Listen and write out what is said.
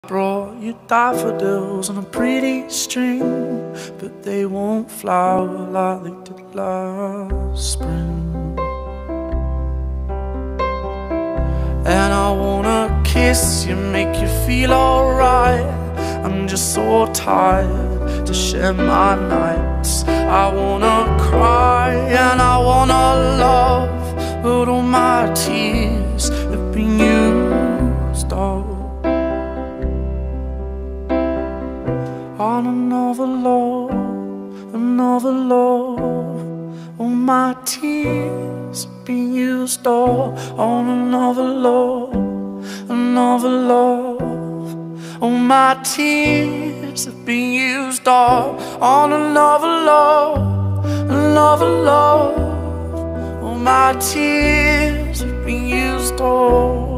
Brought you daffodils on a pretty string, but they won't flower like they did last spring. And I wanna kiss you, make you feel alright. I'm just so tired to share my nights. I wanna cry and I wanna love, but all my tears have been used up on another love, another love. All my tears have been used up on another love, another love. All my tears have been used up on another love, another love. All my tears have been used up.